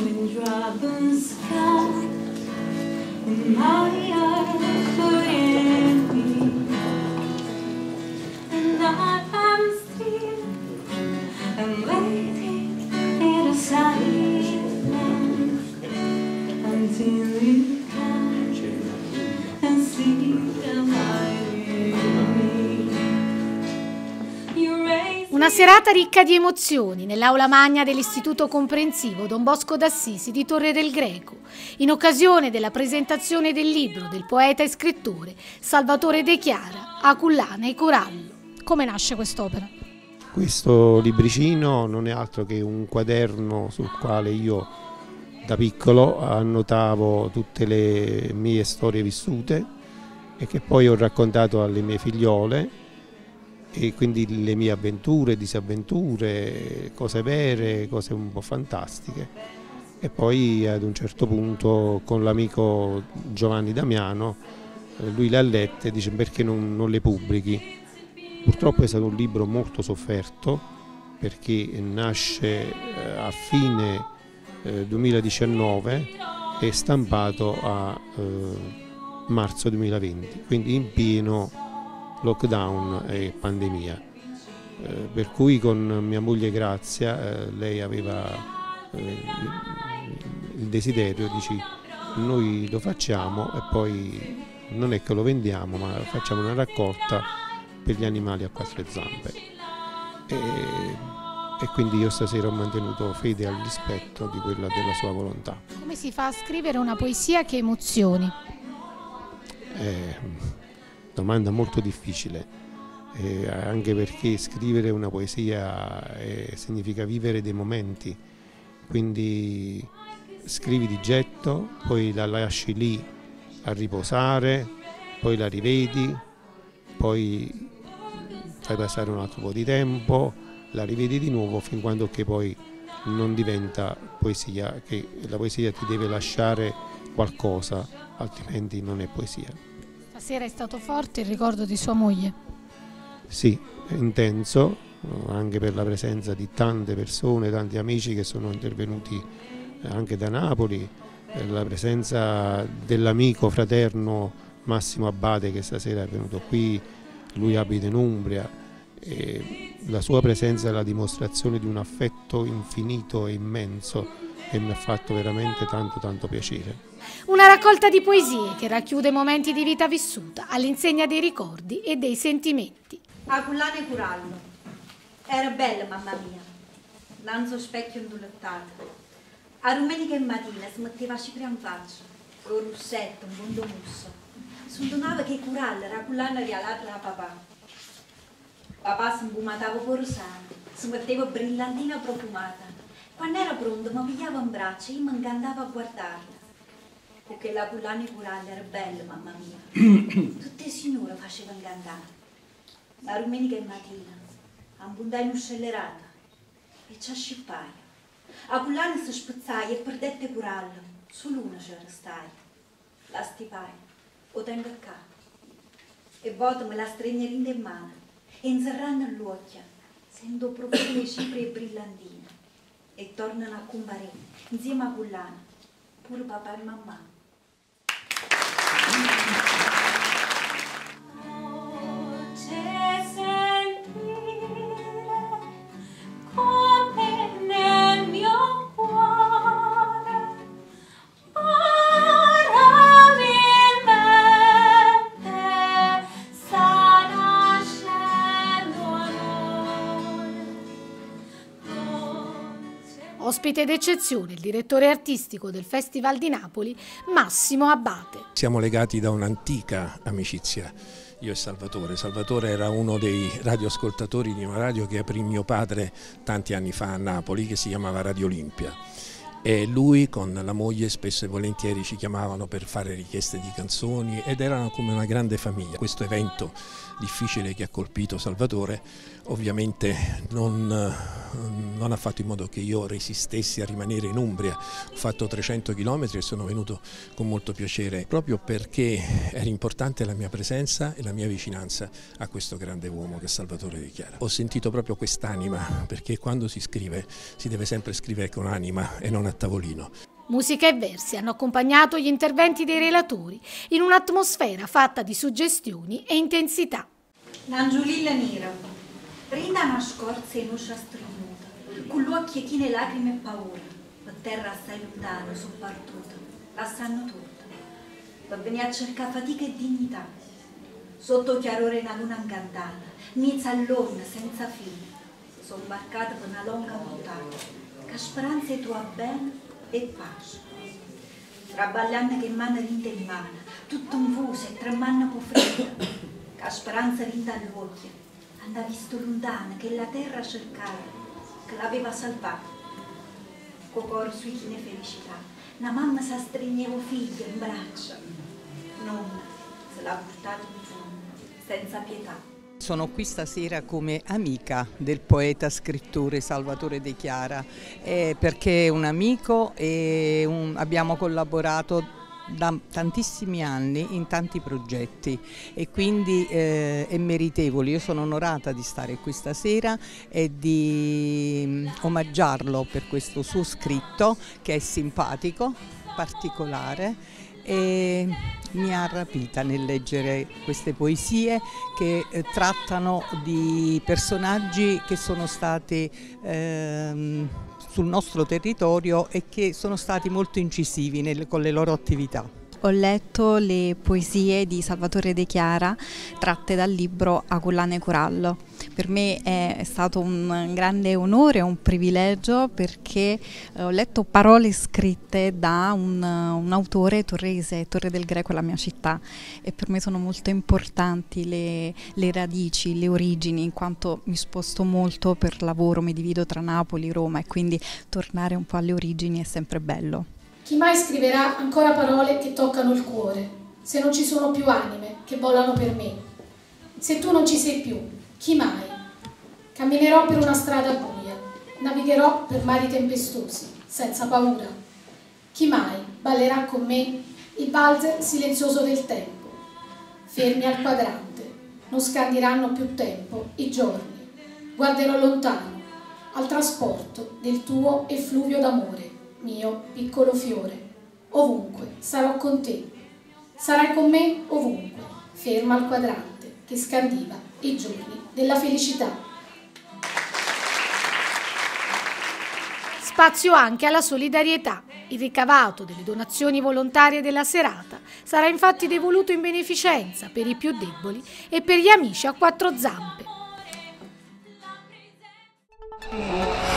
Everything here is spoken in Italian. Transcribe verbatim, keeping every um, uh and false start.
Una serata ricca di emozioni nell'aula magna dell'Istituto Comprensivo Don Bosco d'Assisi di Torre del Greco, in occasione della presentazione del libro del poeta e scrittore Salvatore De Chiara, Akullana e Corallo. Come nasce quest'opera? Questo libricino non è altro che un quaderno sul quale io da piccolo annotavo tutte le mie storie vissute e che poi ho raccontato alle mie figliole, e quindi le mie avventure, disavventure, cose vere, cose un po' fantastiche. E poi ad un certo punto con l'amico Giovanni Damiano, lui le ha lette e dice: perché non, non le pubblichi? Purtroppo è stato un libro molto sofferto, perché nasce a fine duemiladiciannove e è stampato a eh, marzo duemilaventi, quindi in pieno lockdown e pandemia, eh, per cui con mia moglie Grazia, eh, lei aveva eh, il desiderio, dici noi lo facciamo e poi non è che lo vendiamo, ma facciamo una raccolta per gli animali a quattro zampe, e, e quindi io stasera ho mantenuto fede al rispetto di quella della sua volontà. Come si fa a scrivere una poesia che emozioni? Eh, Domanda molto difficile, eh, anche perché scrivere una poesia eh, significa vivere dei momenti, quindi scrivi di getto, poi la lasci lì a riposare, poi la rivedi, poi fai passare un altro po' di tempo, la rivedi di nuovo fin quando che poi non diventa poesia, che la poesia ti deve lasciare qualcosa, altrimenti non è poesia. Stasera è stato forte il ricordo di sua moglie? Sì, è intenso, anche per la presenza di tante persone, tanti amici che sono intervenuti anche da Napoli, la presenza dell'amico fraterno Massimo Abate che stasera è venuto qui, lui abita in Umbria, e la sua presenza è la dimostrazione di un affetto infinito e immenso e mi ha fatto veramente tanto tanto piacere. Una raccolta di poesie che racchiude momenti di vita vissuta all'insegna dei ricordi e dei sentimenti. Akullana e Corallo. Era bella mamma mia, l'anzo specchio indullettato. A domenica mattina si metteva a cipria in faccia, con un russetto, un buon musso. Si indonava che Corallo era Akullana rialata da papà. Papà si imbumatava con rosano, si metteva brillantina profumata. Quando era pronto mi pigliava in braccio e io mi incantava a guardarla. Perché la Akullana e Corallo era bella, mamma mia. Tutte le signore facevano incantare. La domenica mattina abbondai un'uscellerata e ci scippai. Akullana si spezzaia e perdette Corallo. Solo una ci restai. La stipai, o tengo a capo. E poi me la stringerina in mano e inserrando l'occhio, sento profonde cipre e brillantine. E tornano a comparire insieme a Akullana, pure papà e mamma. Ospite d'eccezione il direttore artistico del Festival di Napoli, Massimo Abate. Siamo legati da un'antica amicizia, io e Salvatore. Salvatore era uno dei radioascoltatori di una radio che aprì mio padre tanti anni fa a Napoli, che si chiamava Radio Olimpia. E lui con la moglie spesso e volentieri ci chiamavano per fare richieste di canzoni ed erano come una grande famiglia. Questo evento difficile che ha colpito Salvatore ovviamente non, non ha fatto in modo che io resistessi a rimanere in Umbria. Ho fatto trecento chilometri e sono venuto con molto piacere, proprio perché era importante la mia presenza e la mia vicinanza a questo grande uomo che è Salvatore De Chiara. Ho sentito proprio quest'anima, perché quando si scrive si deve sempre scrivere con anima e non a tavolino. Musica e versi hanno accompagnato gli interventi dei relatori in un'atmosfera fatta di suggestioni e intensità. L'Angiolilla nera, rinda una scorza in uscia strinuta, con gli occhi chine lacrime e paura, per terra assai lontano, soprattutto, la sanno tutta, per venire a cercare fatica e dignità, sotto chiarore una luna incantata, mezza all'onna senza fine, sono imbarcata per una lunga montagna, che speranza tua bene e pace. Traballando che mano rinda in mano, tutto un fuso e tremando con fredda, che speranza rinda all'occhio, andava visto lontano che la terra cercava, che l'aveva salvata. Con cuore sui chine felicità, una mamma si stringeva figlio in braccia, nonna se l'ha portato in fondo, senza pietà. Sono qui stasera come amica del poeta scrittore Salvatore De Chiara, eh, perché è un amico e un, abbiamo collaborato da tantissimi anni in tanti progetti e quindi eh, è meritevole. Io sono onorata di stare qui stasera e di omaggiarlo per questo suo scritto che è simpatico, particolare, e mi ha rapita nel leggere queste poesie che eh, trattano di personaggi che sono stati ehm, sul nostro territorio e che sono stati molto incisivi nel, con le loro attività. Ho letto le poesie di Salvatore De Chiara tratte dal libro A collane corallo. Per me è stato un grande onore, un privilegio, perché ho letto parole scritte da un, un autore torrese, Torre del Greco è la mia città, e per me sono molto importanti le, le radici, le origini, in quanto mi sposto molto per lavoro, mi divido tra Napoli e Roma e quindi tornare un po' alle origini è sempre bello. Chi mai scriverà ancora parole che toccano il cuore, se non ci sono più anime che volano per me? Se tu non ci sei più, chi mai? Camminerò per una strada buia, navigherò per mari tempestosi, senza paura. Chi mai ballerà con me il valzer silenzioso del tempo? Fermi al quadrante, non scandiranno più tempo i giorni. Guarderò lontano, al trasporto del tuo effluvio d'amore. Mio piccolo fiore, ovunque sarò con te, sarai con me ovunque, ferma al quadrante che scandiva i giorni della felicità. Spazio anche alla solidarietà. Il ricavato delle donazioni volontarie della serata sarà infatti devoluto in beneficenza per i più deboli e per gli amici a quattro zampe.